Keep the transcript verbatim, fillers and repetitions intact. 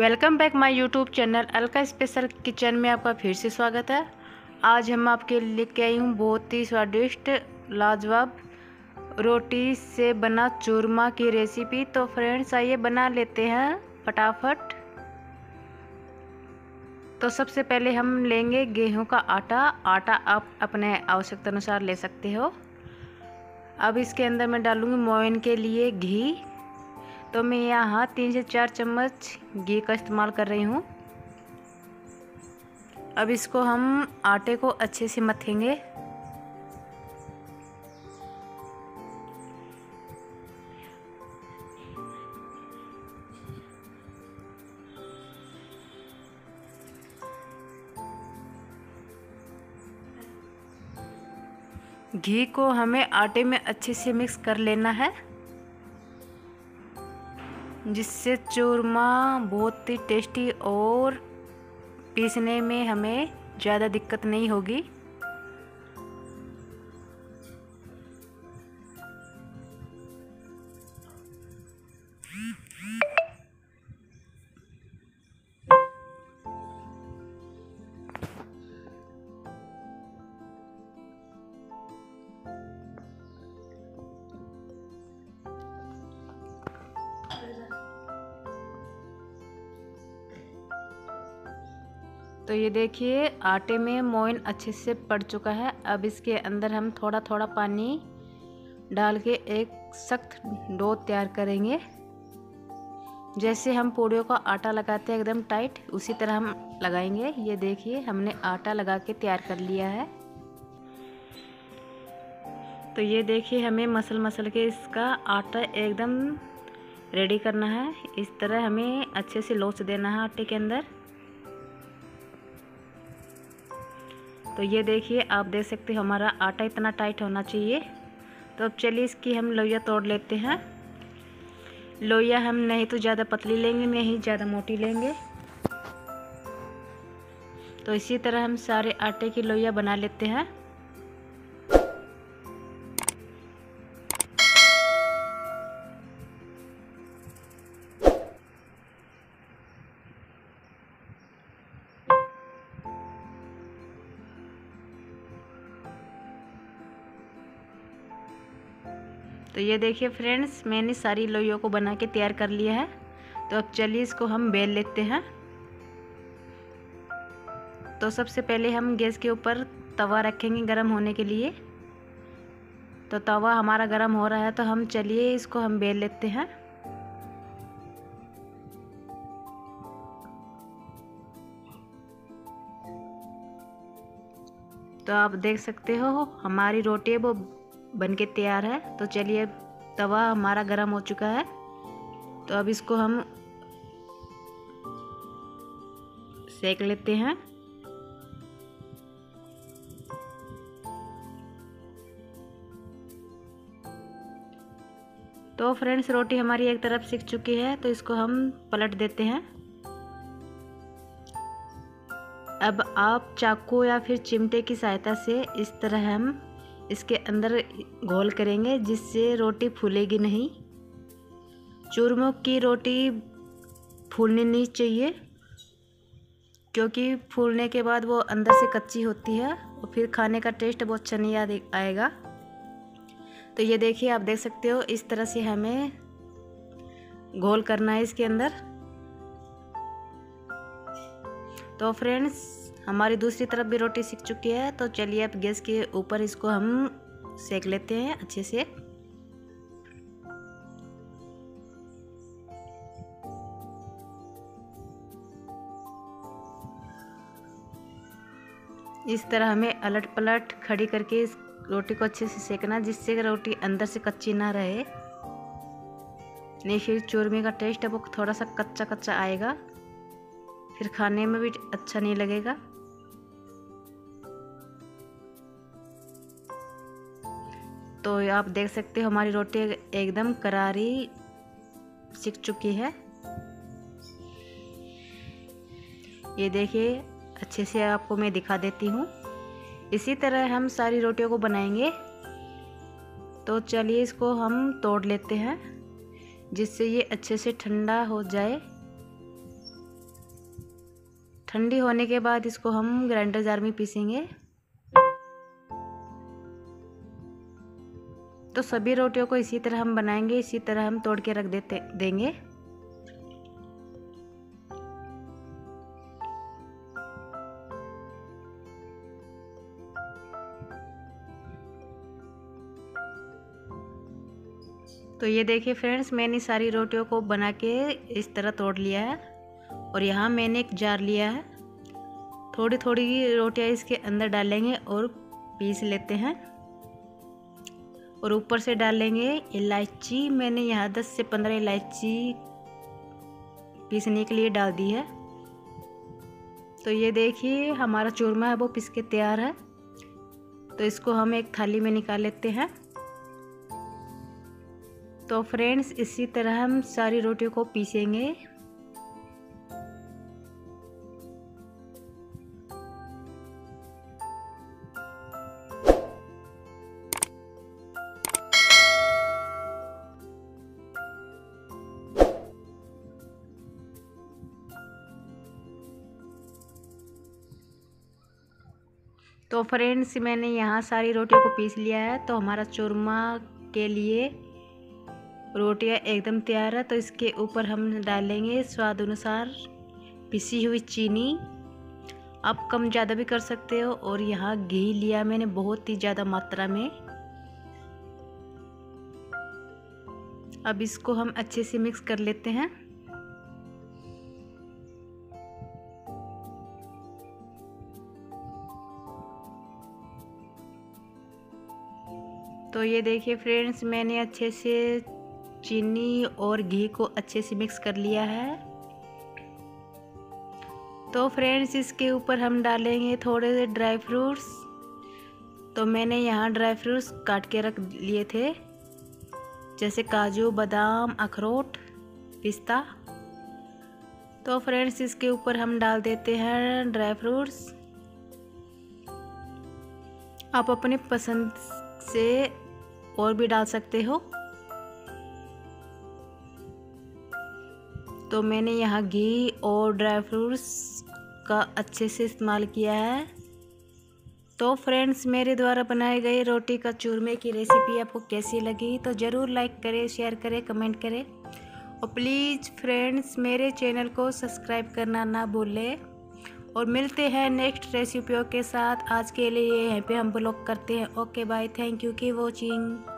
Welcome back my YouTube channel Alka special kitchen में आपका फिर से स्वागत है। आज हम आपके लिए लेके आई हूँ बहुत ही स्वादिष्ट लाजवाब रोटी से बना चूरमा की रेसिपी। तो फ्रेंड्स आइए बना लेते हैं फटाफट। तो सबसे पहले हम लेंगे गेहूं का आटा। आटा आप अपने आवश्यकता अनुसार ले सकते हो। अब इसके अंदर मैं डालूंगी मोइन के लिए घी। तो मैं यहाँ तीन से चार चम्मच घी का इस्तेमाल कर रही हूँ। अब इसको हम आटे को अच्छे से मथेंगे। घी को हमें आटे में अच्छे से मिक्स कर लेना है, जिससे चूरमा बहुत ही टेस्टी और पीसने में हमें ज़्यादा दिक्कत नहीं होगी। तो ये देखिए आटे में मोइन अच्छे से पड़ चुका है। अब इसके अंदर हम थोड़ा थोड़ा पानी डाल के एक सख्त डो तैयार करेंगे। जैसे हम पूड़ियों का आटा लगाते हैं एकदम टाइट, उसी तरह हम लगाएंगे। ये देखिए हमने आटा लगा के तैयार कर लिया है। तो ये देखिए हमें मसल मसल के इसका आटा एकदम रेडी करना है। इस तरह हमें अच्छे से लोच देना है आटे के अंदर। तो ये देखिए आप देख सकते हो हमारा आटा इतना टाइट होना चाहिए। तो अब चलिए इसकी हम लोइयाँ तोड़ लेते हैं। लोइयाँ हम नहीं तो ज़्यादा पतली लेंगे, नहीं ज़्यादा मोटी लेंगे। तो इसी तरह हम सारे आटे की लोइयाँ बना लेते हैं। तो ये देखिए फ्रेंड्स मैंने सारी लोइयों को बना के तैयार कर लिया है। तो अब चलिए इसको हम बेल लेते हैं। तो सबसे पहले हम गैस के ऊपर तवा रखेंगे गरम होने के लिए। तो तवा हमारा गरम हो रहा है, तो हम चलिए इसको हम बेल लेते हैं। तो आप देख सकते हो हमारी रोटी वो बन के तैयार है। तो चलिए तवा हमारा गरम हो चुका है। तो अब इसको हम सेक लेते हैं। तो फ्रेंड्स रोटी हमारी एक तरफ सिक चुकी है, तो इसको हम पलट देते हैं। अब आप चाकू या फिर चिमटे की सहायता से इस तरह हम इसके अंदर घोल करेंगे, जिससे रोटी फूलेगी नहीं। चूरमों की रोटी फूलनी नहीं चाहिए, क्योंकि फूलने के बाद वो अंदर से कच्ची होती है और फिर खाने का टेस्ट बहुत अच्छा नहीं आएगा। तो ये देखिए आप देख सकते हो इस तरह से हमें घोल करना है इसके अंदर। तो फ्रेंड्स हमारी दूसरी तरफ भी रोटी सिक चुकी है। तो चलिए अब गैस के ऊपर इसको हम सेक लेते हैं अच्छे से। इस तरह हमें अलट पलट खड़ी करके इस रोटी को अच्छे से सेकना, जिससे रोटी अंदर से कच्ची ना रहे। नहीं फिर चूरमे का टेस्ट है वो थोड़ा सा कच्चा कच्चा आएगा, फिर खाने में भी अच्छा नहीं लगेगा। तो आप देख सकते हो हमारी रोटी एकदम करारी सिक चुकी है। ये देखिए अच्छे से आपको मैं दिखा देती हूँ। इसी तरह हम सारी रोटियों को बनाएंगे। तो चलिए इसको हम तोड़ लेते हैं, जिससे ये अच्छे से ठंडा हो जाए। ठंडी होने के बाद इसको हम ग्राइंडर जार में पीसेंगे। तो सभी रोटियों को इसी तरह हम बनाएंगे, इसी तरह हम तोड़ के रख देते देंगे। तो ये देखिए फ्रेंड्स, मैंने सारी रोटियों को बना के इस तरह तोड़ लिया है और यहाँ मैंने एक जार लिया है। थोड़ी थोड़ी रोटियाँ इसके अंदर डालेंगे और पीस लेते हैं और ऊपर से डालेंगे इलायची। मैंने यहाँ दस से पंद्रह इलायची पीसने के लिए डाल दी है। तो ये देखिए हमारा चूरमा है वो पिस के तैयार है। तो इसको हम एक थाली में निकाल लेते हैं। तो फ्रेंड्स, इसी तरह हम सारी रोटियों को पीसेंगे। तो फ्रेंड्स, मैंने यहाँ सारी रोटियों को पीस लिया है। तो हमारा चूरमा के लिए रोटियाँ एकदम तैयार है। तो इसके ऊपर हम डालेंगे स्वाद अनुसार पिसी हुई चीनी। आप कम ज़्यादा भी कर सकते हो। और यहाँ घी लिया मैंने बहुत ही ज़्यादा मात्रा में। अब इसको हम अच्छे से मिक्स कर लेते हैं। तो ये देखिए फ्रेंड्स, मैंने अच्छे से चीनी और घी को अच्छे से मिक्स कर लिया है। तो फ्रेंड्स, इसके ऊपर हम डालेंगे थोड़े से ड्राई फ्रूट्स। तो मैंने यहाँ ड्राई फ्रूट्स काट के रख लिए थे, जैसे काजू, बादाम, अखरोट, पिस्ता। तो फ्रेंड्स, इसके ऊपर हम डाल देते हैं ड्राई फ्रूट्स। आप अपने पसंद से और भी डाल सकते हो। तो मैंने यहाँ घी और ड्राई फ्रूट्स का अच्छे से इस्तेमाल किया है। तो फ्रेंड्स, मेरे द्वारा बनाए गए रोटी का चूरमे की रेसिपी आपको कैसी लगी तो ज़रूर लाइक करें, शेयर करें, कमेंट करें और प्लीज़ फ्रेंड्स मेरे चैनल को सब्सक्राइब करना ना भूलें। और मिलते हैं नेक्स्ट रेसिपियों के साथ। आज के लिए यहीं पे हम ब्लॉग करते हैं। ओके बाय, थैंक यू की वॉचिंग।